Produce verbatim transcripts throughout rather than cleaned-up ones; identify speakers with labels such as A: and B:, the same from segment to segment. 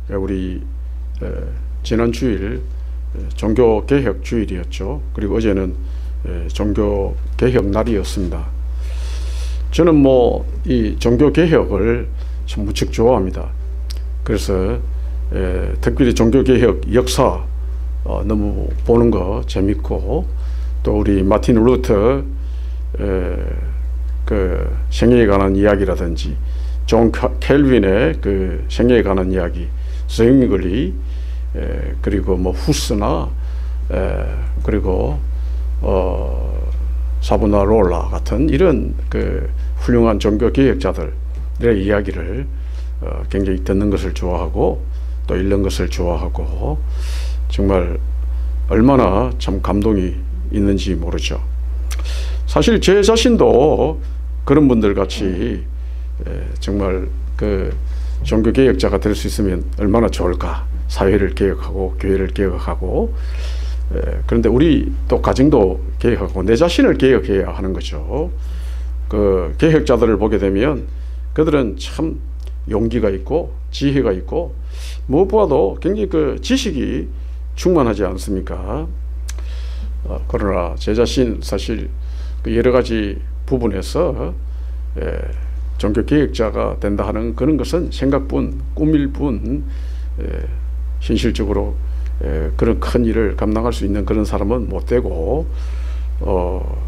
A: 우리 지난 주일 종교개혁 주일이었죠. 그리고 어제는 종교개혁 날이었습니다. 저는 뭐 이 종교개혁을 참 무척 좋아합니다. 그래서 에, 특별히 종교개혁 역사 어, 너무 보는 거 재밌고, 또 우리 마틴 루터 에, 그 생애에 관한 이야기라든지 존 켈빈의 그 생애에 관한 이야기, zwingli, 에, 그리고 뭐 후스나 에, 그리고 어, 사보나롤라 같은 이런 그 훌륭한 종교 개혁자들의 이야기를 어, 굉장히 듣는 것을 좋아하고 또 읽는 것을 좋아하고, 정말 얼마나 참 감동이 있는지 모르죠. 사실 제 자신도 그런 분들 같이 에, 정말 그 종교 개혁자가 될 수 있으면 얼마나 좋을까. 사회를 개혁하고 교회를 개혁하고, 에, 그런데 우리 또 가정도 개혁하고 내 자신을 개혁해야 하는 거죠. 그 개혁자들을 보게 되면 그들은 참 용기가 있고 지혜가 있고 무엇보다도 굉장히 그 지식이 충만하지 않습니까? 어, 그러나 제 자신 사실 그 여러 가지 부분에서 에, 종교개혁자가 된다 하는 그런 것은 생각뿐 꿈일 뿐, 에, 현실적으로 에, 그런 큰 일을 감당할 수 있는 그런 사람은 못 되고, 어,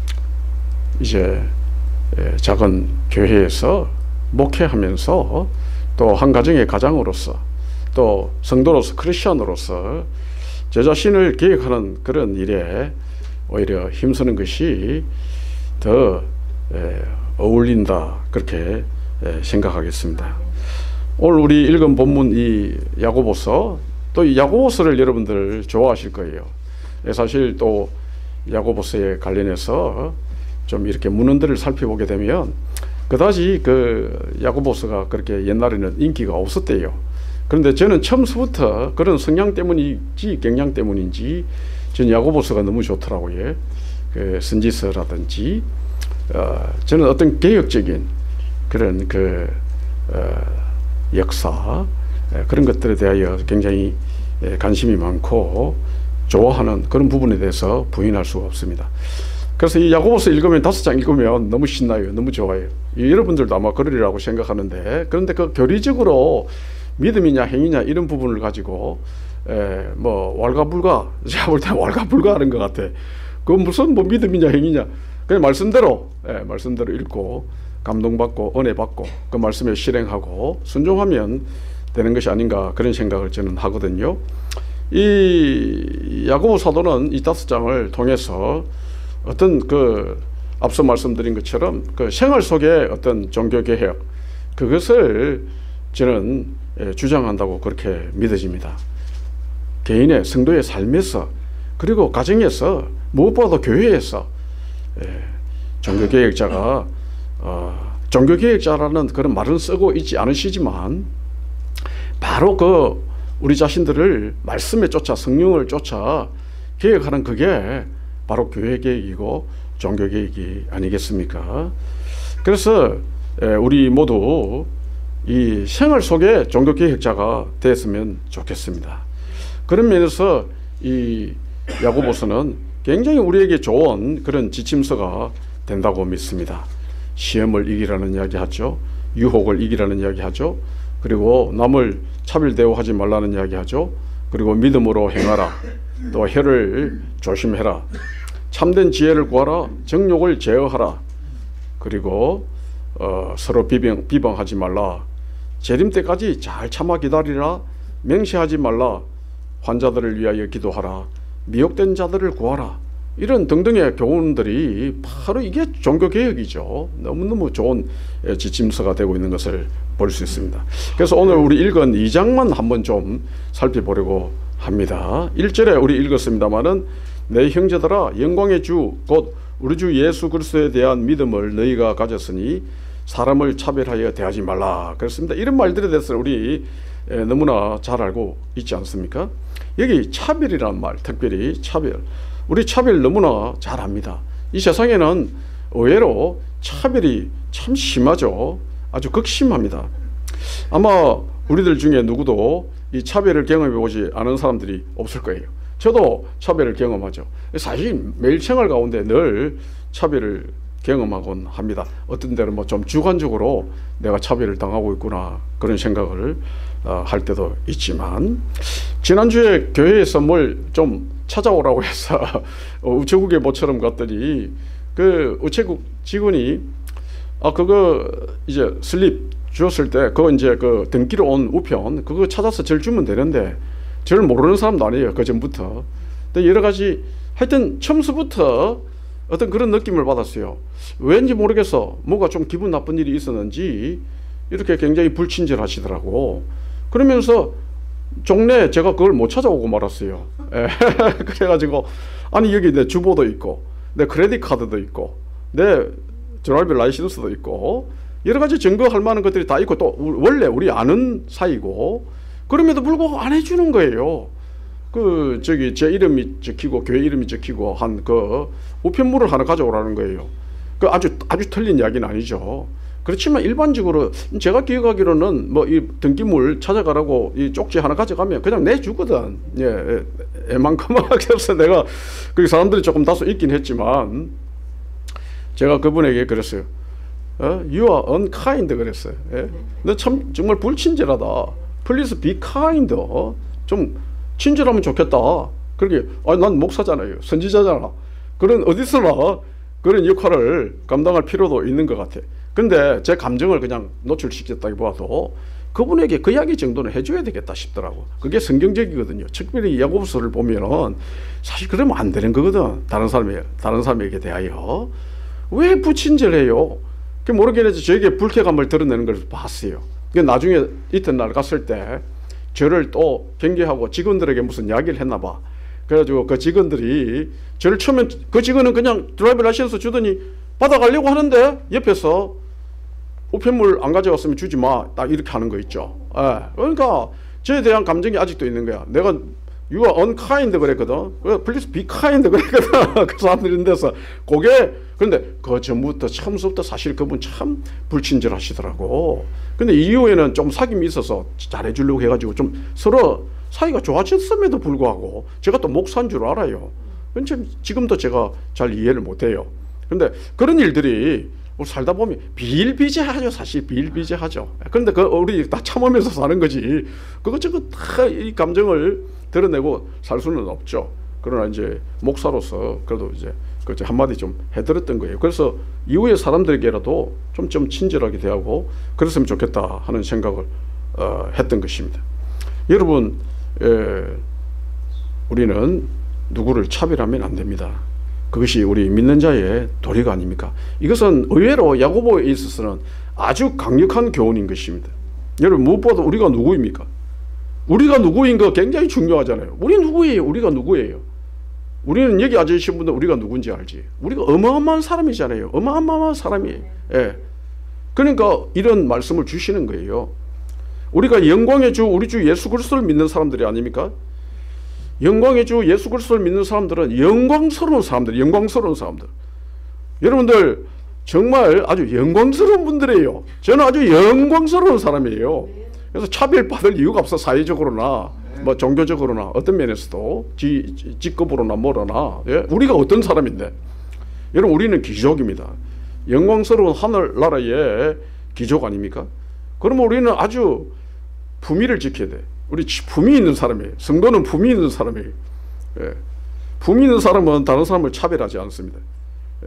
A: 이제 에, 작은 교회에서 목회하면서 또 한 가정의 가장으로서 또 성도로서 크리스천으로서 제 자신을 개혁하는 그런 일에 오히려 힘쓰는 것이 더 에, 어울린다, 그렇게 에, 생각하겠습니다. 오늘 우리 읽은 본문 이 야고보서, 또 이 야고보서를 여러분들 좋아하실 거예요. 사실 또 야고보서에 관련해서 좀 이렇게 문헌들을 살펴보게 되면 그다지 그 야고보서가 그렇게 옛날에는 인기가 없었대요. 그런데 저는 처음부터 그런 성향 때문인지 경향 때문인지 저는 야고보서가 너무 좋더라고요. 그 선지서라든지 어, 저는 어떤 개혁적인 그런 그 어, 역사 에, 그런 것들에 대하여 굉장히 에, 관심이 많고 좋아하는 그런 부분에 대해서 부인할 수가 없습니다. 그래서 이 야고보서 읽으면 다섯 장 읽으면 너무 신나요. 너무 좋아요. 여러분들도 아마 그러리라고 생각하는데, 그런데 그 교리적으로 믿음이냐 행위냐 이런 부분을 가지고 에, 뭐 왈가불가, 제가 볼 때 왈가불가하는 것 같아. 그건 무슨 뭐 믿음이냐 행위냐, 그냥 말씀대로 에, 말씀대로 읽고 감동받고 은혜받고 그 말씀에 실행하고 순종하면 되는 것이 아닌가, 그런 생각을 저는 하거든요. 이 야고보 사도는 이 다섯 장을 통해서 어떤 그 앞서 말씀드린 것처럼 그 생활 속에 어떤 종교개혁, 그것을 저는 주장한다고 그렇게 믿어집니다. 개인의 성도의 삶에서, 그리고 가정에서, 무엇보다도 교회에서 종교개혁자가 어, 종교개혁자라는 그런 말은 쓰고 있지 않으시지만 바로 그 우리 자신들을 말씀에 쫓아 성령을 쫓아 개혁하는 그게 바로 교회개혁이고 종교개혁이 아니겠습니까? 그래서 우리 모두 이 생활 속에 종교개혁자가 됐으면 좋겠습니다. 그런 면에서 이 야고보서는 굉장히 우리에게 좋은 그런 지침서가 된다고 믿습니다. 시험을 이기라는 이야기 하죠. 유혹을 이기라는 이야기 하죠. 그리고 남을 차별 대우하지 말라는 이야기 하죠. 그리고 믿음으로 행하라. 또 혀를 조심해라. 참된 지혜를 구하라. 정욕을 제어하라. 그리고 어, 서로 비방, 비방하지 말라. 재림 때까지 잘 참아 기다리라. 맹세하지 말라. 환자들을 위하여 기도하라. 미혹된 자들을 구하라. 이런 등등의 교훈들이 바로 이게 종교개혁이죠. 너무너무 좋은 지침서가 되고 있는 것을 볼 수 있습니다. 그래서 오늘 우리 읽은 이 장만 한번 좀 살펴보려고 합니다. 일 절에 우리 읽었습니다마는 내 형제들아 영광의 주 곧 우리 주 예수 그리스도에 대한 믿음을 너희가 가졌으니 사람을 차별하여 대하지 말라 그렇습니다. 이런 말들에 대해서 우리 너무나 잘 알고 있지 않습니까? 여기 차별이란 말, 특별히 차별, 우리 차별 너무나 잘 압니다. 이 세상에는 의외로 차별이 참 심하죠. 아주 극심합니다. 아마 우리들 중에 누구도 이 차별을 경험해 보지 않은 사람들이 없을 거예요. 저도 차별을 경험하죠. 사실 매일 생활 가운데 늘 차별을 경험하곤 합니다. 어떤 때는 뭐 좀 주관적으로 내가 차별을 당하고 있구나 그런 생각을 어, 할 때도 있지만, 지난주에 교회에서 뭘 좀 찾아오라고 해서 우체국에 모처럼 갔더니 그 우체국 직원이 아 그거 이제 슬립 주었을 때 그거 이제 그 등기로 온 우편 그거 찾아서 절 주면 되는데, 저를 모르는 사람도 아니에요. 그 전부터. 근데 여러 가지 하여튼 처음부터 어떤 그런 느낌을 받았어요. 왠지 모르겠어. 뭔가 좀 기분 나쁜 일이 있었는지 이렇게 굉장히 불친절하시더라고. 그러면서 종래 제가 그걸 못 찾아오고 말았어요. 그래가지고 아니 여기 내 주보도 있고 내 크레딧 카드도 있고 내 드라이브 라이센스도 있고 여러 가지 증거할 만한 것들이 다 있고 또 원래 우리 아는 사이고, 그럼에도 불구하고 안 해주는 거예요. 그 저기 제 이름이 적히고 교회 이름이 적히고 한 그 우편물을 하나 가져오라는 거예요. 그 아주 아주 틀린 이야기는 아니죠. 그렇지만 일반적으로 제가 기억하기로는 뭐 이 등기물 찾아가라고 이 쪽지 하나 가져가면 그냥 내주거든. 예, 애만큼하게 없어. 내가 그 사람들이 조금 다소 있긴 했지만 제가 그분에게 그랬어요. 어? You are unkind 그랬어요. 예? 너 참 정말 불친절하다. Please be kind. 어? 좀 친절하면 좋겠다. 그러게 아, 난 목사잖아요. 선지자잖아. 그런 어디서나 그런 역할을 감당할 필요도 있는 것 같아. 근데 제 감정을 그냥 노출시켰다기보다도 그분에게 그 이야기 정도는 해줘야 되겠다 싶더라고. 그게 성경적이거든요. 특별히 야고보서를 보면은 사실 그러면 안 되는 거거든. 다른 사람에게 다른 사람에게 대하여 왜 불친절해요? 그 모르겠는데 저에게 불쾌감을 드러내는 걸 봤어요. 나중에 이튿날 갔을 때 저를 또 경계하고 직원들에게 무슨 이야기를 했나 봐. 그래가지고 그 직원들이 저를 처음엔 그 직원은 그냥 드라이브 라이센스 주더니 받아가려고 하는데 옆에서 우편물 안 가져갔으면 주지 마. 딱 이렇게 하는 거 있죠. 예. 그러니까 저에 대한 감정이 아직도 있는 거야. 내가 You are unkind 그랬거든. Please be kind 그랬거든. 그 사람들이 있는 데서 그게 그런데 그 전부터 처음부터 사실 그분 참 불친절하시더라고. 근데 이후에는 좀 사귐이 있어서 잘해주려고 해가지고 좀 서로 사이가 좋아졌음에도 불구하고 제가 또 목사인 줄 알아요. 지금도 제가 잘 이해를 못해요. 근데 그런 일들이 살다 보면 비일비재하죠. 사실 비일비재하죠. 그런데 그 우리 다 참으면서 사는 거지. 그것저것 다 이 감정을 드러내고 살 수는 없죠. 그러나 이제 목사로서 그래도 이제 그 한마디 좀 해드렸던 거예요. 그래서 이후에 사람들에게라도 좀, 좀 친절하게 대하고 그랬으면 좋겠다 하는 생각을 어, 했던 것입니다. 여러분, 에, 우리는 누구를 차별하면 안 됩니다. 그것이 우리 믿는 자의 도리가 아닙니까? 이것은 의외로 야고보에 있어서는 아주 강력한 교훈인 것입니다. 여러분, 무엇보다 우리가 누구입니까? 우리가 누구인 거 굉장히 중요하잖아요. 우리 누구예요? 우리가 누구예요? 우리는 여기 앉아계신 분들 우리가 누군지 알지. 우리가 어마어마한 사람이잖아요. 어마어마한 사람이에요. 예. 그러니까 이런 말씀을 주시는 거예요. 우리가 영광의 주 우리 주 예수 그리스도를 믿는 사람들이 아닙니까? 영광의 주 예수 그리스도를 믿는 사람들은 영광스러운 사람들, 영광스러운 사람들. 여러분들 정말 아주 영광스러운 분들이에요. 저는 아주 영광스러운 사람이에요. 그래서 차별받을 이유가 없어. 사회적으로나 뭐 종교적으로나 어떤 면에서도 지, 직급으로나 뭐로나. 예? 우리가 어떤 사람인데, 여러분 우리는 귀족입니다. 영광스러운 하늘나라의 귀족 아닙니까? 그러면 우리는 아주 품위를 지켜야 돼. 우리 품위 있는 사람이에요. 성도는 품위 있는 사람이에요. 예. 품위 있는 사람은 다른 사람을 차별하지 않습니다. 예.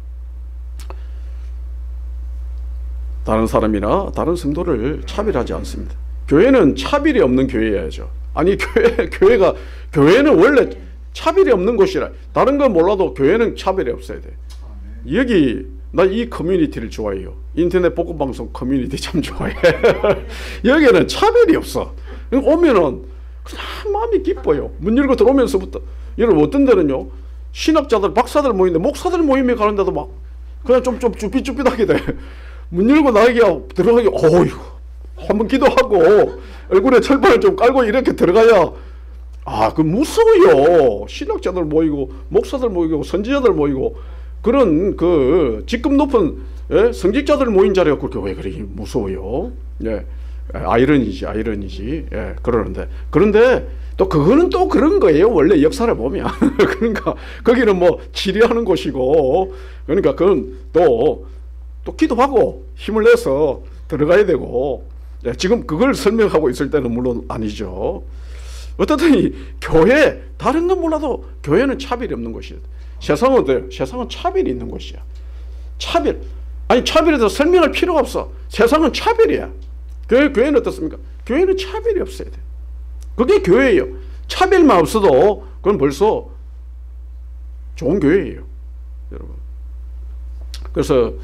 A: 다른 사람이나 다른 성도를 차별하지 않습니다. 교회는 차별이 없는 교회여야죠. 아니 교회, 교회가 교회는 원래 차별이 없는 곳이라. 다른 건 몰라도 교회는 차별이 없어야 돼. 여기 나 이 커뮤니티를 좋아해요. 인터넷 복음방송 커뮤니티 참 좋아해. 여기는 차별이 없어. 오면은 그냥 마음이 기뻐요. 문 열고 들어오면서부터. 여러분 어떤 데는요, 신학자들 박사들 모이는데 목사들 모임에 가는데도 막 그냥 좀 좀 쭈삣쭈삣하게 돼. 문 열고 나가기가 들어가기 어이구 한번 기도하고 얼굴에 철판을 좀 깔고 이렇게 들어가야 아, 그 무서워요. 신학자들 모이고 목사들 모이고 선지자들 모이고 그런 그 직급 높은 예? 성직자들 모인 자리가 그렇게 왜 그렇게 무서워요? 예. 아이러니지, 아이러니지. 예, 그러는데. 그런데 또 그거는 또 그런 거예요. 원래 역사를 보면. 그러니까 거기는 뭐 치료하는 곳이고, 그러니까 그건 또, 또 기도하고 힘을 내서 들어가야 되고, 예, 지금 그걸 설명하고 있을 때는 물론 아니죠. 어떻든 이 교회, 다른 건 몰라도 교회는 차별이 없는 곳이에요. 세상은 어때요? 세상은 차별이 있는 곳이야. 차별. 아니, 차별에 대해서 설명할 필요가 없어. 세상은 차별이야. 교회, 교회는 어떻습니까? 교회는 차별이 없어야 돼. 그게 교회예요. 차별만 없어도 그건 벌써 좋은 교회예요, 여러분. 그래서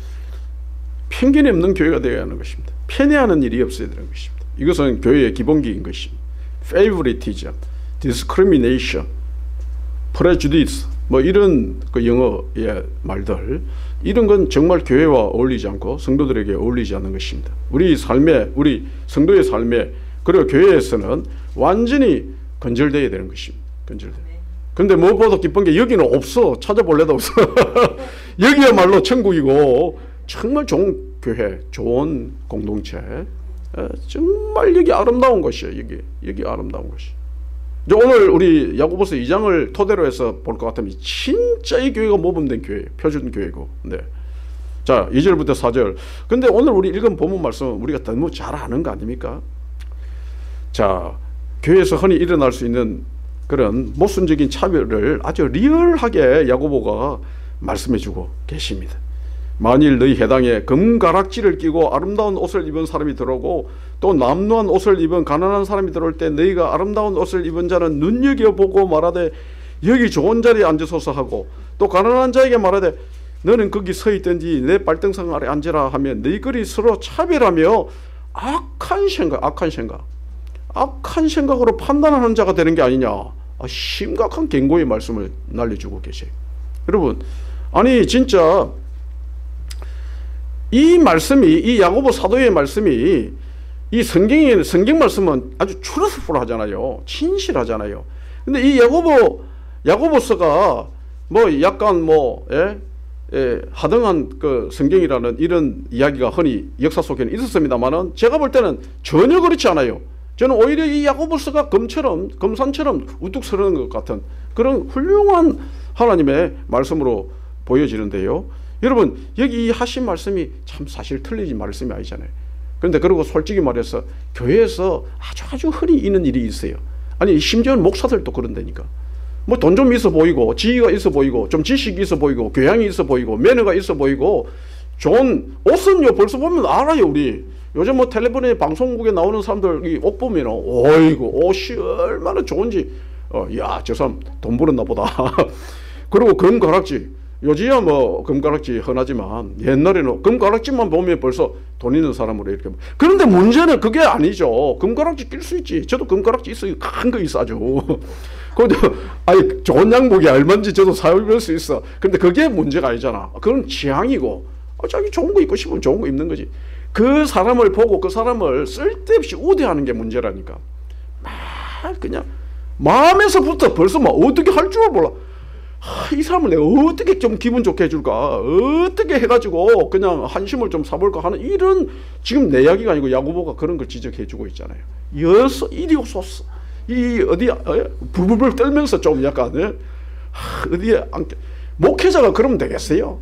A: 편견이 없는 교회가 되어야 하는 것입니다. 편애하는 일이 없어야 되는 것입니다. 이것은 교회의 기본기인 것입니다. favoritism, discrimination, prejudice, 뭐 이런 그 영어의 말들, 이런 건 정말 교회와 어울리지 않고 성도들에게 어울리지 않는 것입니다. 우리 삶에, 우리 성도의 삶에, 그리고 교회에서는 완전히 건절되어야 되는 것입니다. 건절돼. 근데 무엇보다 기쁜 게 여기는 없어. 찾아볼래도 없어. 여기야말로 천국이고 정말 좋은 교회, 좋은 공동체, 정말 여기 아름다운 것이에요. 여기 여기 아름다운 것이. 오늘 우리 야고보서 이 장을 토대로 해서 볼 것 같으면 진짜 이 교회가 모범된 교회예요. 표준 교회고. 네. 자, 이 절부터 사 절. 근데 오늘 우리 읽은 본문 말씀은 우리가 너무 잘 아는 거 아닙니까? 자, 교회에서 흔히 일어날 수 있는 그런 모순적인 차별을 아주 리얼하게 야고보가 말씀해주고 계십니다. 만일 너희 회당에 금가락지를 끼고 아름다운 옷을 입은 사람이 들어오고 또 남루한 옷을 입은 가난한 사람이 들어올 때 너희가 아름다운 옷을 입은 자는 눈여겨보고 말하되 여기 좋은 자리에 앉으소서 하고 또 가난한 자에게 말하되 너는 거기 서 있든지 내 발등상 아래 앉으라 하면 너희들이 서로 차별하며 악한 생각, 악한 생각, 악한 생각으로 판단하는 자가 되는 게 아니냐. 아, 심각한 경고의 말씀을 날려주고 계세요. 여러분, 아니 진짜 이 말씀이, 이 야고보 사도의 말씀이, 이 성경의 성경 말씀은 아주 트루스풀하잖아요. 진실하잖아요. 근데 이 야고보 야고보서가 뭐 약간 뭐 예? 예, 하등한 그 성경이라는 이런 이야기가 흔히 역사 속에는 있었습니다만은 제가 볼 때는 전혀 그렇지 않아요. 저는 오히려 이 야고보서가 검처럼 검산처럼 우뚝 서는 것 같은 그런 훌륭한 하나님의 말씀으로 보여지는데요. 여러분, 여기 하신 말씀이 참 사실 틀린 말씀이 아니잖아요. 그런데 그리고 솔직히 말해서 교회에서 아주 아주 흔히 있는 일이 있어요. 아니 심지어는 목사들도 그런다니까. 뭐 돈 좀 있어 보이고 지위가 있어 보이고 좀 지식이 있어 보이고 교양이 있어 보이고 매너가 있어 보이고 좋은 옷은요 벌써 보면 알아요. 우리 요즘 뭐 텔레비전에 방송국에 나오는 사람들 이 옷 보면 어이구 옷이 얼마나 좋은지 어, 야 저 사람 돈 벌었나 보다. 그리고 금가락지 요즘야 뭐 금가락지 흔하지만 옛날에는 금가락지만 보면 벌써 돈 있는 사람으로 이렇게. 그런데 문제는 그게 아니죠. 금가락지 낄 수 있지. 저도 금가락지 있어요. 큰 거 있어 아주. 근데 아니 좋은 양복이 얼마인지 저도 사입을 수 있어. 근데 그게 문제가 아니잖아. 그건 취향이고 어, 자기 좋은 거 입고 싶으면 좋은 거 입는 거지. 그 사람을 보고 그 사람을 쓸데없이 우대하는 게 문제라니까. 막 그냥 마음에서부터 벌써 막 어떻게 할 줄 몰라. 하, 이 사람을 내가 어떻게 좀 기분 좋게 해줄까, 어떻게 해가지고 그냥 한심을 좀 사볼까 하는 이런, 지금 내 이야기가 아니고 야고보가 그런 걸 지적해주고 있잖아요. 여서 이리 오소서, 이 어디 불불불 떨면서 좀 약간 예? 하, 어디에 앉게. 목회자가 그러면 되겠어요?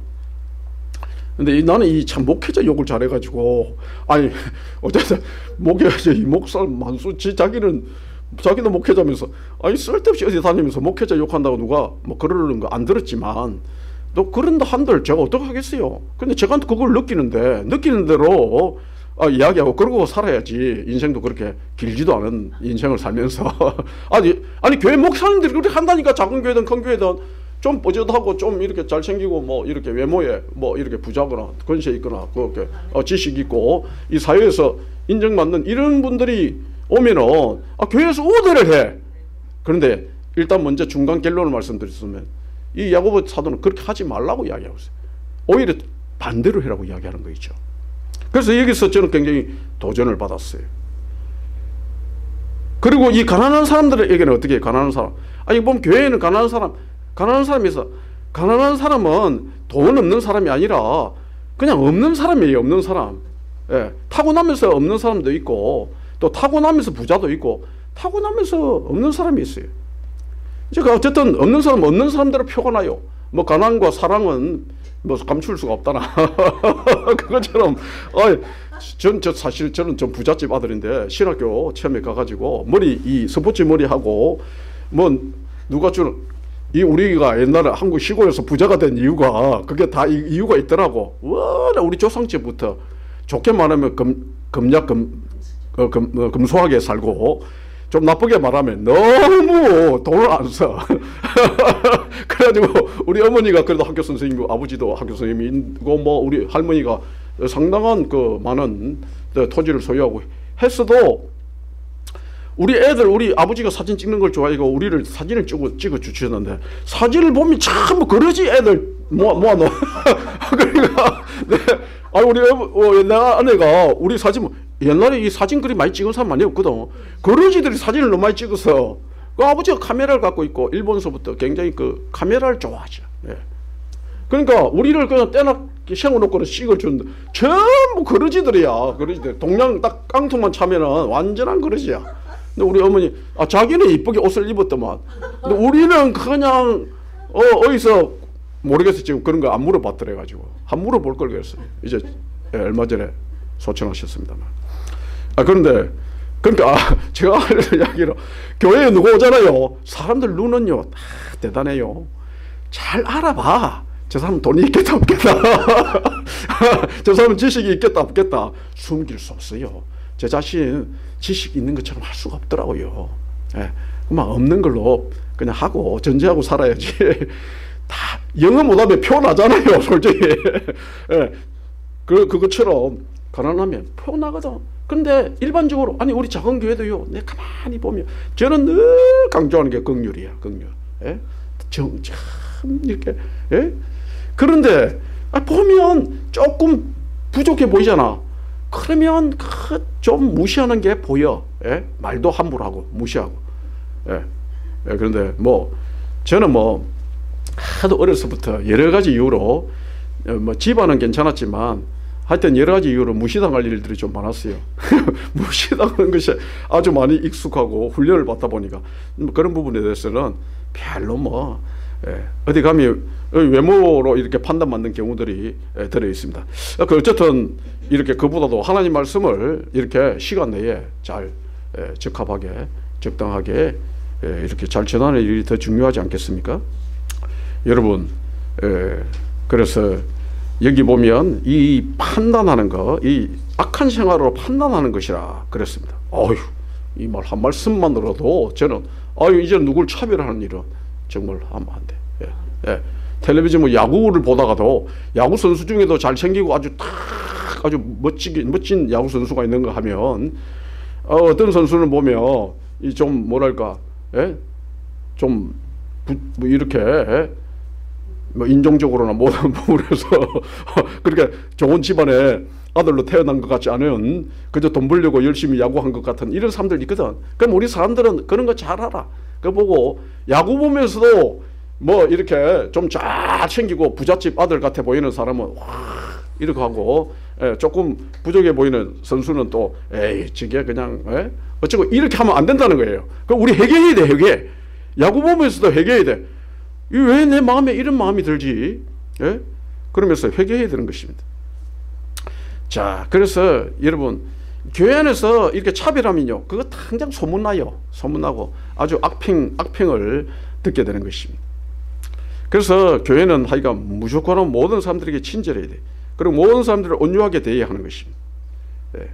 A: 근데 나는 이 참 목회자 욕을 잘해가지고, 아니 어쨌든 목회자 이 목사 만수지 자기는 자기도 목회자면서 아니 쓸데없이 어디 다니면서 목회자 욕한다고 누가 뭐 그러는 거 안 들었지만 또 그런다 한들 제가 어떻게 하겠어요. 근데 제가 그걸 느끼는데 느끼는 대로 아, 이야기하고 그러고 살아야지. 인생도 그렇게 길지도 않은 인생을 살면서 아니 아니 교회 목사님들이 그렇게 한다니까. 작은 교회든 큰 교회든 좀 뽀젓하고 좀 이렇게 잘생기고 뭐 이렇게 외모에 뭐 이렇게 부자거나 권세 있거나 그렇게 어, 지식 있고 이 사회에서 인정받는 이런 분들이 오면은 아, 교회에서 우대를 해. 그런데 일단 먼저 중간 결론을 말씀드렸으면 이 야고보 사도는 그렇게 하지 말라고 이야기하고 있어요. 오히려 반대로 해라고 이야기하는 거 있죠. 그래서 여기서 저는 굉장히 도전을 받았어요. 그리고 이 가난한 사람들에게는 어떻게 해요? 가난한 사람. 아니 보면 교회에는 가난한 사람, 가난한 사람이 있어. 가난한 사람은 돈 없는 사람이 아니라 그냥 없는 사람이에요. 없는 사람. 예, 타고나면서 없는 사람도 있고 또 타고나면서 부자도 있고 타고나면서 없는 사람이 있어요. 제가 어쨌든 없는 사람 없는 사람대로 표가 나요. 뭐 가난과 사랑은 뭐 감출 수가 없다나 그것처럼 어이, 전, 저 사실 저는 좀 부잣집 아들인데 신학교 처음에 가가지고 머리 이 스포츠 머리 하고 뭐 누가 주는 이 우리가 옛날에 한국 시골에서 부자가 된 이유가 그게 다 이, 이유가 있더라고. 와, 우리 조상집부터 좋게 말하면 금 금약 금 어, 금, 어, 금소하게 살고 좀 나쁘게 말하면 너무 돈을 안 써. 그래가지고 우리 어머니가 그래도 학교 선생님이고 아버지도 학교 선생님이고 뭐 우리 할머니가 상당한 그 많은 토지를 소유하고 했어도 우리 애들 우리 아버지가 사진 찍는 걸 좋아하고 우리를 사진을 찍어, 찍어 주셨는데 사진을 보면 참 그러지 애들 모아 모아놓. 그러니까 네. 아 우리 어, 내 아내가 우리 사진 옛날에 이 사진 그리 많이 찍은 사람 많이 없거든. 그러지들이 사진을 너무 많이 찍어서 그 아버지가 카메라를 갖고 있고 일본서부터 굉장히 그 카메라를 좋아하죠. 예. 그러니까 우리를 그냥 떼납게 세워놓고는 찍어주는데 전부 그러지들이야. 그러지들 동양 딱 깡통만 차면은 완전한 그러지야. 근데 우리 어머니 아 자기는 이쁘게 옷을 입었더만. 근데 우리는 그냥 어 어디서 모르겠어 지금 그런 거 안 물어봤더래 가지고 한 물어볼 걸 그랬어요. 이제 예, 얼마 전에 소천하셨습니다만. 아 그런데 그러니까 아, 제가 하는 이야기로 교회에 누구 오잖아요. 사람들 눈은요 다 대단해요. 잘 알아봐. 저 사람은 돈이 있겠다 없겠다. 저 사람은 지식이 있겠다 없겠다. 숨길 수 없어요. 제 자신 지식 있는 것처럼 할 수가 없더라고요. 예, 그만 없는 걸로 그냥 하고 전제하고 살아야지. 다 영어 못하면 표 나잖아요, 솔직히. 예, 그 그것처럼 가난하면 표 나거든. 근데 일반적으로 아니 우리 작은 교회도요. 내 가만히 보면 저는 늘 강조하는 게 긍휼이야, 긍휼. 예, 정 참 이렇게. 예, 그런데 아, 보면 조금 부족해 보이잖아. 그러면 그 좀 무시하는 게 보여. 예? 말도 함부로 하고 무시하고. 예. 예, 그런데 뭐 저는 뭐 하도 어려서부터 여러 가지 이유로 뭐 집안은 괜찮았지만 하여튼 여러 가지 이유로 무시당할 일들이 좀 많았어요. 무시당하는 것이 아주 많이 익숙하고 훈련을 받다 보니까 그런 부분에 대해서는 별로 뭐 예, 어디 가면 외모로 이렇게 판단받는 경우들이 예, 들어 있습니다. 그 어쨌든 이렇게 그보다도 하나님 말씀을 이렇게 시간 내에 잘 예, 적합하게 적당하게 예, 이렇게 잘 전하는 일이 더 중요하지 않겠습니까? 여러분 예, 그래서 여기 보면 이 판단하는 거, 이 악한 생활로 판단하는 것이라 그랬습니다. 어휴, 이 말 한 말씀만으로도 저는 아유 이제 누굴 차별하는 일은 정말 하면 안 돼. 예, 예. 텔레비전 뭐 야구를 보다가도 야구 선수 중에도 잘생기고 아주 탁 아주 멋지게 멋진 야구 선수가 있는 거 하면 어, 어떤 선수는 보면 이 좀 뭐랄까, 예? 좀 부, 뭐 이렇게 예? 뭐 인종적으로나 뭐든 부분에서 그렇게 좋은 집안에 아들로 태어난 것 같지 않은 그저 돈 벌려고 열심히 야구한 것 같은 이런 사람들 있거든. 그럼 우리 사람들은 그런 거 잘 알아. 그거 보고 야구 보면서도 뭐 이렇게 좀 잘 챙기고 부잣집 아들 같아 보이는 사람은 와 이렇게 하고 예, 조금 부족해 보이는 선수는 또 에이 저게 그냥 예? 어쩌고 이렇게 하면 안 된다는 거예요. 그럼 우리 회개해야 돼. 회개. 야구 보면서도 회개해야 돼. 왜 내 마음에 이런 마음이 들지? 예? 그러면서 회개해야 되는 것입니다. 자, 그래서 여러분 교회 안에서 이렇게 차별하면요, 그거 당장 소문나요. 소문나고 아주 악평, 악평을 듣게 되는 것입니다. 그래서 교회는 하여간 무조건 모든 사람들에게 친절해야 돼. 그리고 모든 사람들을 온유하게 대해야 하는 것입니다. 네.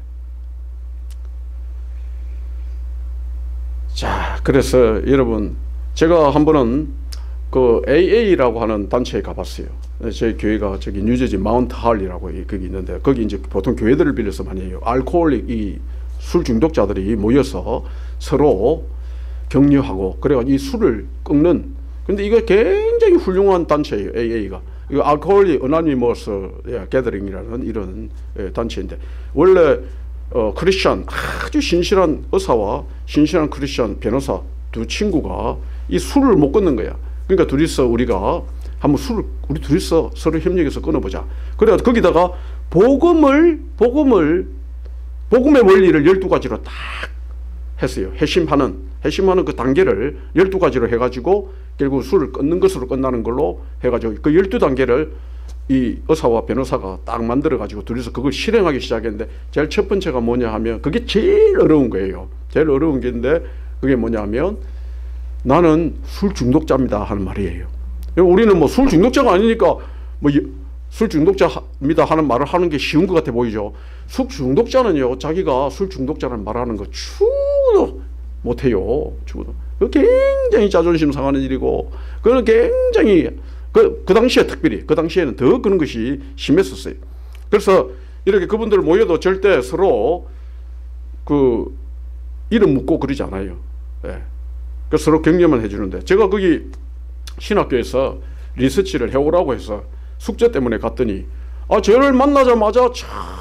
A: 자, 그래서 여러분 제가 한 번은 그 에이에이라고 하는 단체에 가봤어요. 저희 교회가 저기 뉴저지 마운트 할이라고 거기 있는데 거기 이제 보통 교회들을 빌려서 많이 해요. 알코올릭 이 술 중독자들이 모여서 서로 격려하고 그래가 이 술을 끊는. 근데 이거 굉장히 훌륭한 단체예요. 에이에이가. 이거 알코올릭 어나니머스 게더링이라는 이런 단체인데 원래 어, 크리스천 아주 신실한 의사와 신실한 크리스천 변호사 두 친구가 이 술을 못 끊는 거야. 그러니까 둘이서 우리가 한번 술을 우리 둘이서 서로 협력해서 끊어보자. 그래 거기다가 복음을 복음을 복음의 원리를 열두 가지로 딱 했어요. 회심하는 회심하는 그 단계를 열두 가지로 해가지고 결국 술을 끊는 것으로 끝나는 걸로 해가지고 그 열두 단계를 이 의사와 변호사가 딱 만들어가지고 둘이서 그걸 실행하기 시작했는데 제일 첫 번째가 뭐냐 하면 그게 제일 어려운 거예요. 제일 어려운 게인데 그게 뭐냐 하면 나는 술 중독자입니다 하는 말이에요. 우리는 뭐 술 중독자가 아니니까 뭐 술 중독자입니다 하는 말을 하는 게 쉬운 것 같아 보이죠. 술 중독자는요, 자기가 술 중독자라는 말하는 거 추구도 못해요. 추구도. 그 굉장히 자존심 상하는 일이고, 그건 굉장히 그, 그 당시에 특별히 그 당시에는 더 그런 것이 심했었어요. 그래서 이렇게 그분들 모여도 절대 서로 그 이름 묻고 그러지 않아요. 예. 그 서로 격려만 해주는데, 제가 거기 신학교에서 리서치를 해오라고 해서 숙제 때문에 갔더니 아 저를 만나자마자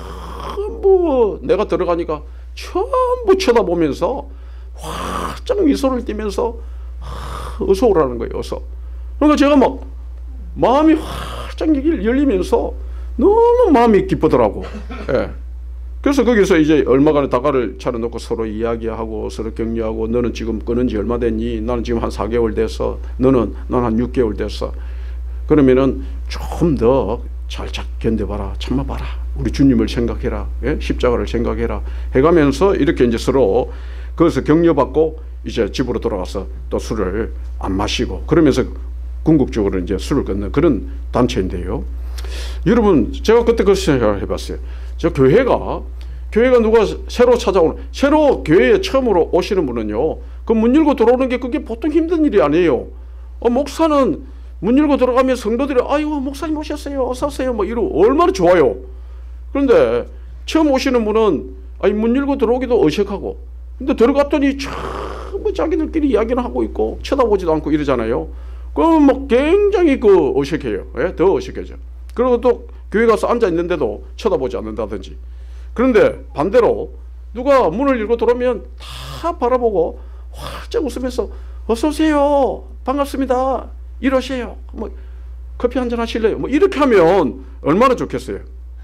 A: 전부 내가 들어가니까 전부 쳐다보면서 활짝 미소를 띠면서 어서 오라는 거예요. 어서. 그러니까 제가 막 마음이 활짝 열리면서 너무 마음이 기쁘더라고. 예. 그래서 거기서 이제 얼마간의 다가를 차려놓고 서로 이야기하고 서로 격려하고, 너는 지금 끊은 지 얼마 됐니? 나는 지금 한 사 개월 됐어. 너는 난 한 육 개월 됐어. 그러면은 좀 더 잘 견뎌봐라. 참아봐라. 우리 주님을 생각해라. 예? 십자가를 생각해라. 해가면서 이렇게 이제 서로 거기서 격려받고 이제 집으로 돌아가서 또 술을 안 마시고, 그러면서 궁극적으로 이제 술을 끊는 그런 단체인데요. 여러분, 제가 그때 그 생각을 해봤어요. 저 교회가, 교회가 누가 새로 찾아오는, 새로 교회에 처음으로 오시는 분은요, 그 문 열고 들어오는 게 그게 보통 힘든 일이 아니에요. 어, 목사는 문 열고 들어가면 성도들이, 아이고, 목사님 오셨어요. 어서오세요. 뭐 이러고 얼마나 좋아요. 그런데 처음 오시는 분은, 아니, 문 열고 들어오기도 어색하고, 근데 들어갔더니 전부 자기들끼리 이야기를 하고 있고, 쳐다보지도 않고 이러잖아요. 그러면 뭐 굉장히 그 어색해요. 예? 더 어색해져. 그리고 또 교회 가서 앉아 있는데도 쳐다보지 않는다든지. 그런데 반대로 누가 문을 열고 들어오면 다 바라보고 활짝 웃으면서 어서 오세요. 반갑습니다. 이러세요. 뭐 커피 한잔 하실래요? 뭐 이렇게 하면 얼마나 좋겠어요.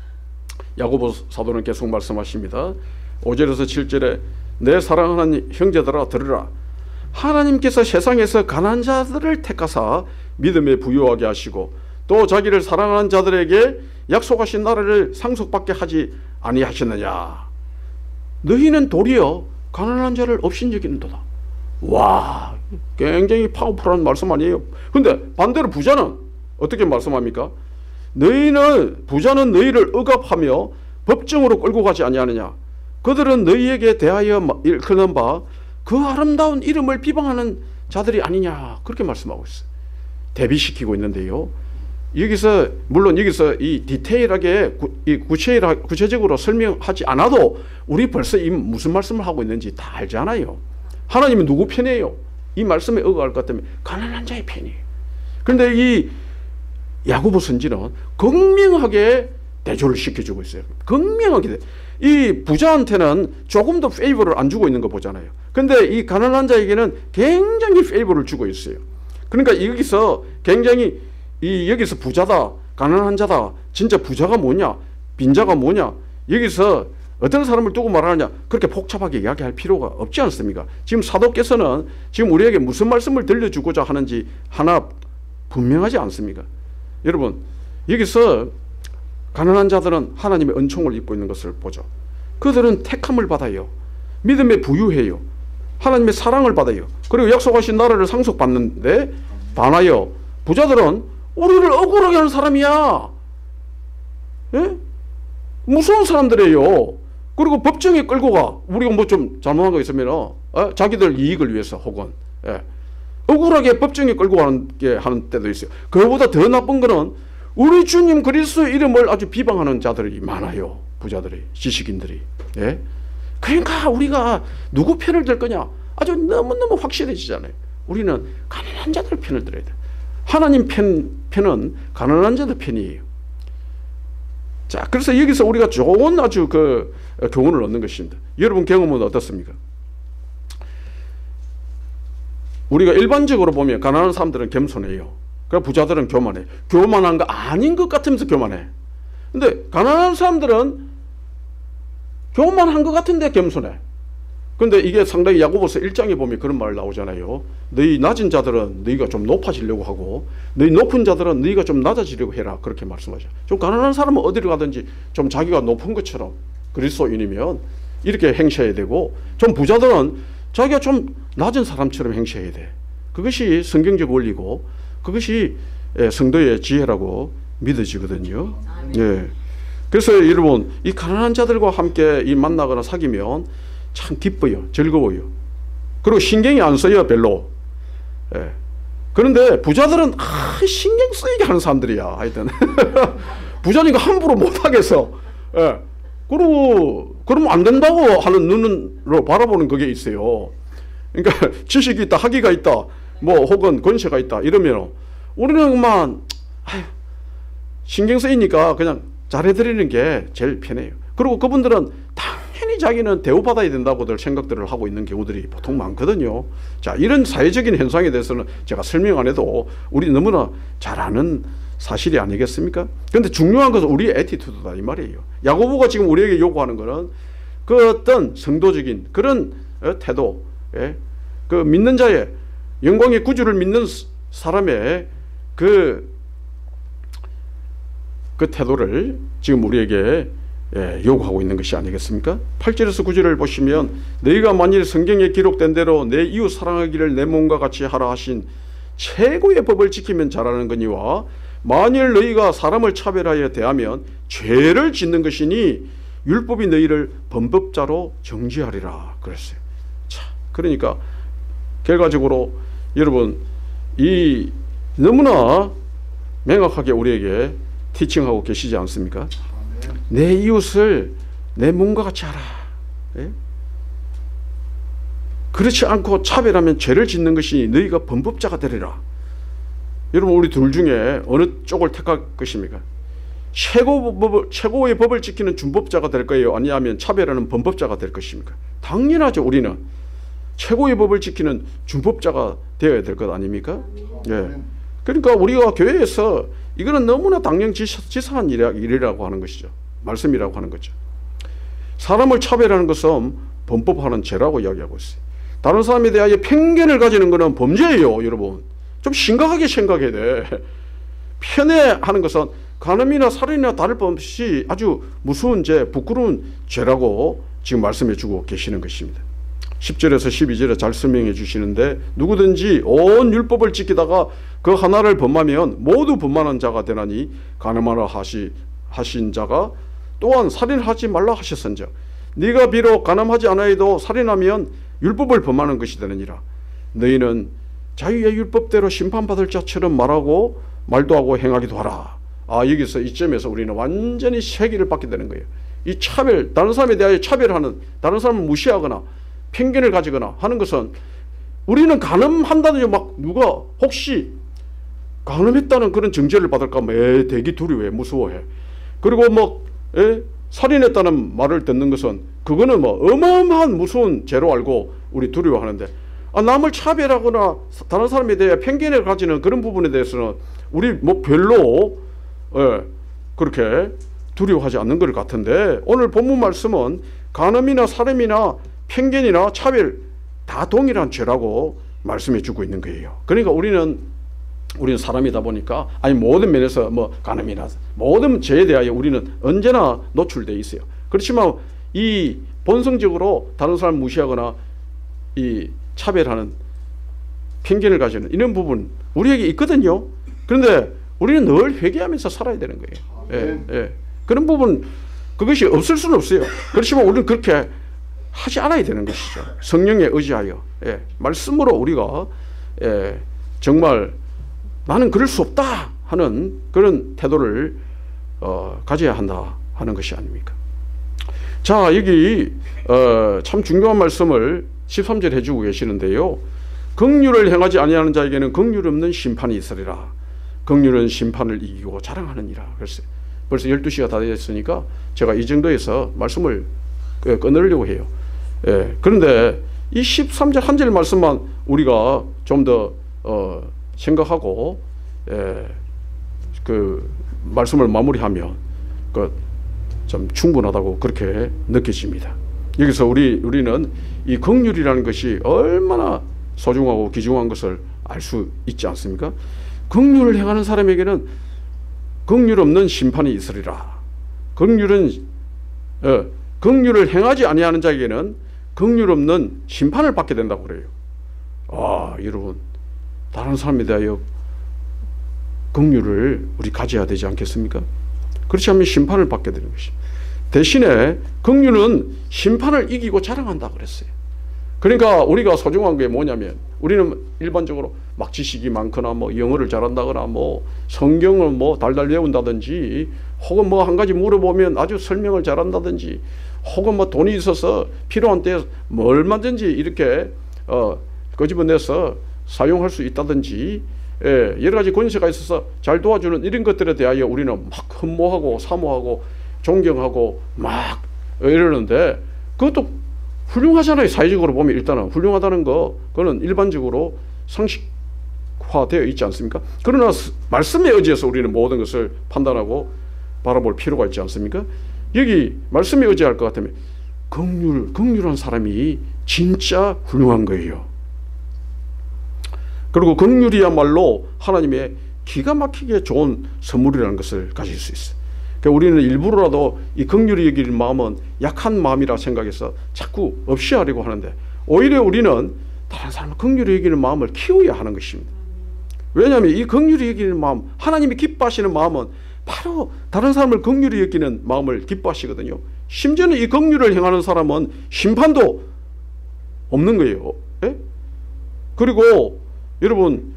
A: 야고보 사도는 계속 말씀하십니다. 오 절에서 칠 절에 내 사랑하는 형제들아 들으라. 하나님께서 세상에서 가난한 자들을 택하사 믿음에 부유하게 하시고 또 자기를 사랑하는 자들에게 약속하신 나라를 상속받게 하지 아니하셨느냐. 너희는 도리어 가난한 자를 업신여기는도다. 와, 굉장히 파워풀한 말씀 아니에요. 근데 반대로 부자는 어떻게 말씀합니까? 너희는, 부자는 너희를 억압하며 법정으로 끌고 가지 아니하느냐. 그들은 너희에게 대하여 일컫는 바 그 아름다운 이름을 비방하는 자들이 아니냐. 그렇게 말씀하고 있어요. 대비시키고 있는데요. 여기서 물론 여기서 이 디테일하게 구, 이 구체라, 구체적으로 설명하지 않아도 우리 벌써 이 무슨 말씀을 하고 있는지 다 알잖아요. 하나님은 누구 편이에요? 이 말씀에 어긋할 것 같으면 가난한 자의 편이에요. 그런데 이 야고보 선지는 극명하게 대조를 시켜주고 있어요. 극명하게. 이 부자한테는 조금 더 페이버를 안 주고 있는 거 보잖아요. 근데 이 가난한 자에게는 굉장히 페이버를 주고 있어요. 그러니까 여기서 굉장히 이 여기서 부자다, 가난한 자다, 진짜 부자가 뭐냐, 빈자가 뭐냐, 여기서 어떤 사람을 두고 말하느냐, 그렇게 복잡하게 이야기할 필요가 없지 않습니까? 지금 사도께서는 지금 우리에게 무슨 말씀을 들려주고자 하는지 하나 분명하지 않습니까? 여러분, 여기서 가난한 자들은 하나님의 은총을 입고 있는 것을 보죠. 그들은 택함을 받아요. 믿음에 부유해요. 하나님의 사랑을 받아요. 그리고 약속하신 나라를 상속받는데 반하여 부자들은 우리를 억울하게 하는 사람이야. 예? 무서운 사람들이에요. 그리고 법정에 끌고 가. 우리가 뭐 좀 잘못한 거 있으면 어? 자기들 이익을 위해서 혹은 예. 억울하게 법정에 끌고 가는 게 하는 때도 있어요. 그보다 더 나쁜 거는 우리 주님 그리스도의 이름을 아주 비방하는 자들이 많아요. 부자들이, 지식인들이. 예? 그러니까 우리가 누구 편을 들 거냐? 아주 너무너무 확실해지잖아요. 우리는 가난한 자들 편을 들어야 돼. 하나님 편, 편은 가난한 자들 편이에요. 자, 그래서 여기서 우리가 좋은 아주 그 교훈을 얻는 것입니다. 여러분 경험은 어떻습니까? 우리가 일반적으로 보면 가난한 사람들은 겸손해요. 그러니까 부자들은 교만해. 교만한 거 아닌 것 같으면서 교만해. 근데 가난한 사람들은 교만한 것 같은데 겸손해. 근데 이게 상당히 야고보서 일 장에 보면 그런 말 나오잖아요. 너희 낮은 자들은 너희가 좀 높아지려고 하고 너희 높은 자들은 너희가 좀 낮아지려고 해라. 그렇게 말씀하죠. 좀 가난한 사람은 어디를 가든지 좀 자기가 높은 것처럼 그리스도인이면 이렇게 행세해야 되고, 좀 부자들은 자기가 좀 낮은 사람처럼 행세해야 돼. 그것이 성경적 원리고 그것이 성도의 지혜라고 믿어지거든요. 예. 그래서 여러분, 이 가난한 자들과 함께 이 만나거나 사귀면 참 기뻐요. 즐거워요. 그리고 신경이 안 써요, 별로. 예. 그런데 부자들은 아, 신경 쓰이게 하는 사람들이야. 하여튼 부자니까 함부로 못하겠어. 예. 그리고 그러면 안 된다고 하는 눈으로 바라보는 그게 있어요. 그러니까 지식이 있다, 학위가 있다, 뭐 혹은 권세가 있다 이러면 우리는 그만 아휴, 신경 쓰이니까 그냥 잘해드리는 게 제일 편해요. 그리고 그분들은 당연히 자기는 대우받아야 된다고들 생각들을 하고 있는 경우들이 보통 많거든요. 자, 이런 사회적인 현상에 대해서는 제가 설명 안 해도 우리 너무나 잘 아는 사실이 아니겠습니까? 그런데 중요한 것은 우리의 애티튜드다 이 말이에요. 야고보가 지금 우리에게 요구하는 것은 그 어떤 성도적인 그런 태도, 예? 그 믿는 자의 영광의 구주를 믿는 사람의 그, 그 태도를 지금 우리에게 예, 요구하고 있는 것이 아니겠습니까? 팔 절에서 구 절을 보시면 너희가 만일 성경에 기록된 대로 내 이웃 사랑하기를 내 몸과 같이 하라 하신 최고의 법을 지키면 잘하는 거니와 만일 너희가 사람을 차별하여 대하면 죄를 짓는 것이니 율법이 너희를 범법자로 정죄하리라 그랬어요. 자, 그러니까 결과적으로 여러분 이 너무나 명확하게 우리에게 티칭하고 계시지 않습니까? 내 이웃을 내 몸과 같이 하라. 예? 그렇지 않고 차별하면 죄를 짓는 것이니 너희가 범법자가 되리라. 여러분 우리 둘 중에 어느 쪽을 택할 것입니까? 최고 법을, 최고의 법을 지키는 준법자가 될 거예요? 아니면 차별하는 범법자가 될 것입니까? 당연하죠. 우리는 최고의 법을 지키는 준법자가 되어야 될 것 아닙니까? 예. 그러니까 우리가 교회에서 이거는 너무나 당연지사한 일이라고 하는 것이죠. 말씀이라고 하는 거죠. 사람을 차별하는 것은 범법하는 죄라고 이야기하고 있어요. 다른 사람에 대하여 편견을 가지는 것은 범죄예요. 여러분 좀 심각하게 생각해야 돼. 편애하는 것은 간음이나 살인이나 다를 바 없이 아주 무서운 죄, 부끄러운 죄라고 지금 말씀해 주고 계시는 것입니다. 십 절에서 십이 절에 잘 설명해 주시는데 누구든지 온 율법을 지키다가 그 하나를 범하면 모두 범하는 자가 되나니 간음하라 하시, 하신 자가 또한 살인하지 말라 하셨은즉 네가 비록 간음하지 않아도 살인하면 율법을 범하는 것이 되느니라. 너희는 자유의 율법대로 심판받을 자처럼 말하고 말도 하고 행하기도 하라. 아, 여기서 이점에서 우리는 완전히 세기를 받게 되는 거예요. 이 차별, 다른 사람에 대하여 차별하는, 다른 사람을 무시하거나 편견을 가지거나 하는 것은 우리는 간음한다든지 막 누가 혹시 간음했다는 그런 정죄를 받을까 매 되게 두려워해, 무서워해. 그리고 뭐 에? 살인했다는 말을 듣는 것은 그거는 뭐 어마어마한 무서운 죄로 알고 우리 두려워하는데, 아, 남을 차별하거나 다른 사람에 대해 편견을 가지는 그런 부분에 대해서는 우리 뭐 별로 에, 그렇게 두려워하지 않는 것 같은데, 오늘 본문 말씀은 간음이나 살인이나 편견이나 차별 다 동일한 죄라고 말씀해 주고 있는 거예요. 그러니까 우리는 우리는 사람이다 보니까 아니 모든 면에서 뭐 간음이나 모든 죄에 대하여 우리는 언제나 노출되어 있어요. 그렇지만 이 본성적으로 다른 사람 무시하거나 이 차별하는 편견을 가지는 이런 부분 우리에게 있거든요. 그런데 우리는 늘 회개하면서 살아야 되는 거예요. 예, 예. 그런 부분 그것이 없을 수는 없어요. 그렇지만 우리는 그렇게 하지 않아야 되는 것이죠. 성령에 의지하여 예, 말씀으로 우리가 예, 정말 나는 그럴 수 없다 하는 그런 태도를 어, 가져야 한다 하는 것이 아닙니까? 자, 여기 어, 참 중요한 말씀을 십삼 절 해주고 계시는데요. 긍휼을 행하지 아니하는 자에게는 긍휼 없는 심판이 있으리라. 긍휼은 심판을 이기고 자랑하느니라. 그래서 벌써 열두 시가 다 됐으니까 제가 이 정도에서 말씀을 끊으려고 해요. 예, 그런데 이 십삼 절 한 절 말씀만 우리가 좀 더 어, 생각하고 예, 그 말씀을 마무리하면 그 좀 충분하다고 그렇게 느껴집니다. 여기서 우리 우리는 이 긍휼이라는 것이 얼마나 소중하고 귀중한 것을 알 수 있지 않습니까? 긍휼을 행하는 사람에게는 긍휼 없는 심판이 있으리라. 긍휼은 어, 긍휼을 행하지 아니하는 자에게는 긍휼 없는 심판을 받게 된다고 그래요. 아, 여러분, 다른 사람에 대하여 긍휼을 우리 가져야 되지 않겠습니까? 그렇지 않으면 심판을 받게 되는 것입니다. 대신에 긍휼은 심판을 이기고 자랑한다 그랬어요. 그러니까 우리가 소중한 게 뭐냐면, 우리는 일반적으로 막 지식이 많거나 뭐 영어를 잘한다거나 뭐 성경을 뭐 달달 외운다든지, 혹은 뭐 한 가지 물어보면 아주 설명을 잘한다든지, 혹은 뭐 돈이 있어서 필요한 때에 뭐 얼마든지 이렇게 어 끄집어내서 사용할 수 있다든지, 예, 여러 가지 권세가 있어서 잘 도와주는 이런 것들에 대하여 우리는 막 흠모하고 사모하고 존경하고 막 이러는데, 그것도 훌륭하잖아요. 사회적으로 보면 일단은 훌륭하다는 거, 그거는 일반적으로 상식화되어 있지 않습니까? 그러나 말씀에 의지해서 우리는 모든 것을 판단하고 바라볼 필요가 있지 않습니까? 여기 말씀에 의지할 것 같으면 긍휼, 긍휼한 사람이 진짜 훌륭한 거예요. 그리고 긍휼이야말로 하나님의 기가 막히게 좋은 선물이라는 것을 가질 수 있어요. 그러니까 우리는 일부러라도 이 긍휼히 여기는 마음은 약한 마음이라 생각해서 자꾸 없이 하려고 하는데, 오히려 우리는 다른 사람을 긍휼히 여기는 마음을 키워야 하는 것입니다. 왜냐하면 이 긍휼히 여기는 마음, 하나님이 기뻐하시는 마음은 바로 다른 사람을 긍휼히 여기는 마음을 기뻐하시거든요. 심지어는 이 긍휼을 행하는 사람은 심판도 없는 거예요. 예? 그리고 여러분,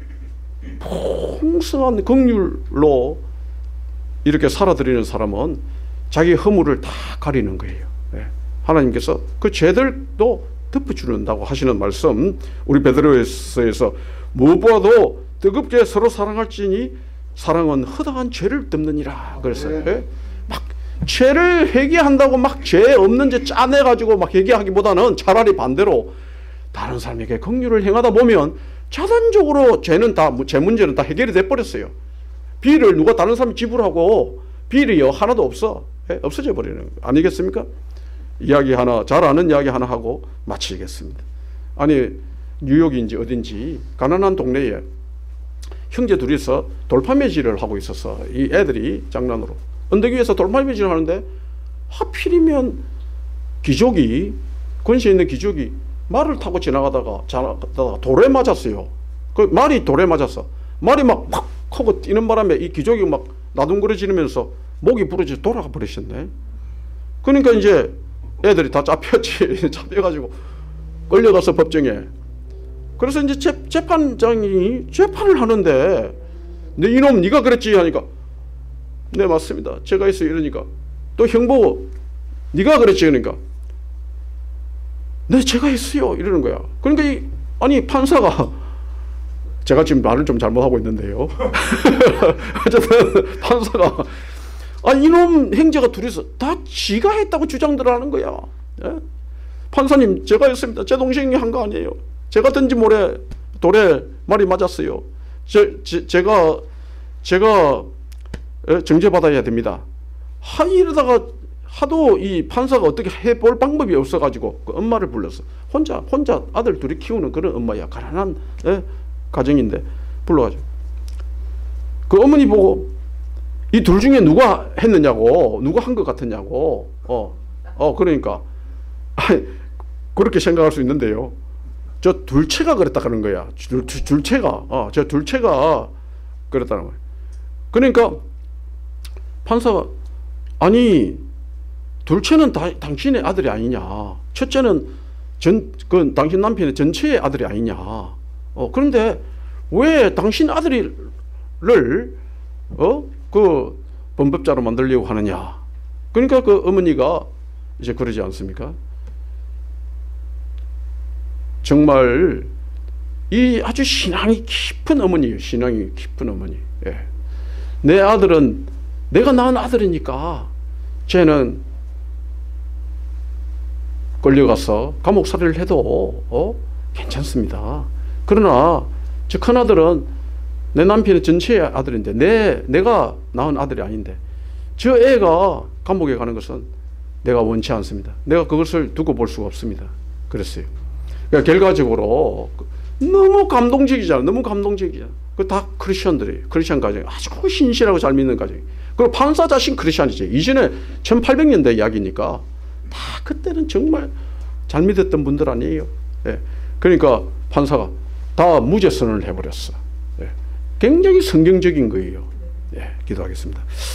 A: 풍성한 긍휼로 이렇게 살아드리는 사람은 자기 허물을 다 가리는 거예요. 예. 하나님께서 그 죄들도 덮어주는다고 하시는 말씀, 우리 베드로서에서 무엇보다도 뜨겁게 서로 사랑할지니 사랑은 허다한 죄를 덮느니라 그랬어요. 예? 막 죄를 회개한다고 막 죄 없는 죄 짜내가지고 막 회개하기보다는 차라리 반대로 다른 사람에게 긍휼을 행하다 보면 자단적으로 죄는 다, 제 문제는 다 해결이 돼버렸어요. 비를 누가 다른 사람이 지불하고 비리요 하나도 없어. 예? 없어져 버리는 거 아니겠습니까? 이야기 하나, 잘 아는 이야기 하나 하고 마치겠습니다. 아니, 뉴욕인지 어딘지 가난한 동네에 형제 둘이서 돌팔매질을 하고 있었어. 이 애들이 장난으로 언덕 위에서 돌팔매질을 하는데, 하필이면 기족이, 권세 있는 기족이 말을 타고 지나가다가, 지나가다가 돌에 맞았어요. 그 말이 돌에 맞았어. 말이 막 팍 하고 뛰는 바람에 이 기족이 막 나둥거려지면서 목이 부러져 돌아가 버리셨네. 그러니까 이제 애들이 다 잡혔지. 잡혀가지고 끌려가서 법정에. 그래서 이제 재, 재판장이 재판을 하는데, 네 이놈 네가 그랬지 하니까, 네 맞습니다, 제가 했어요. 이러니까 또 형 보고 네가 그랬지 그러니까, 네 제가 했어요 이러는 거야. 그러니까 이, 아니 판사가, 제가 지금 말을 좀 잘못하고 있는데요. 어쨌든 판사가, 아 이놈 행제가 둘이서 다 지가 했다고 주장들 하는 거야. 예? 판사님 제가 했습니다. 제 동생이 한 거 아니에요. 제가 던진 모래 돌에 말이 맞았어요. 제, 제, 제가 제가 정죄받아야 됩니다. 하 이러다가 하도 이 판사가 어떻게 해볼 방법이 없어가지고 그 엄마를 불렀어. 혼자 혼자 아들 둘이 키우는 그런 엄마야. 가난한 예? 가정인데 불러가지고 그 어머니 보고, 이 둘 중에 누가 했느냐고, 누가 한 것 같았냐고. 어, 어 그러니까 아니, 그렇게 생각할 수 있는데요. 저 둘째가 그랬다 그런 거야. 둘, 둘째가 어, 저 둘째가 그랬다는 거야. 그러니까 판사가, 아니 둘째는 다, 당신의 아들이 아니냐. 첫째는 전, 그 당신 남편의 전체의 아들이 아니냐. 어, 그런데 왜 당신 아들을 어, 그 범법자로 만들려고 하느냐. 그러니까 그 어머니가 이제 그러지 않습니까? 정말 이 아주 신앙이 깊은 어머니예요. 신앙이 깊은 어머니. 예. 내 아들은 내가 낳은 아들이니까 쟤는 끌려가서 감옥살이를 해도 어? 괜찮습니다. 그러나 저 큰아들은 내 남편의 전체의 아들인데 내, 내가 낳은 아들이 아닌데 저 애가 감옥에 가는 것은 내가 원치 않습니다. 내가 그것을 두고 볼 수가 없습니다. 그랬어요. 그러니까 결과적으로 너무 감동적이잖아. 너무 감동적이야. 그 다 크리스천들이에요. 크리스천 가정. 아주 신실하고 잘 믿는 가정. 그리고 판사 자신 크리스천이지. 이전에 천팔백 년대 이야기니까 다 그때는 정말 잘 믿었던 분들 아니에요. 예. 그러니까 판사가 다 무죄 선언을 해버렸어. 예. 굉장히 성경적인 거예요. 예. 기도하겠습니다.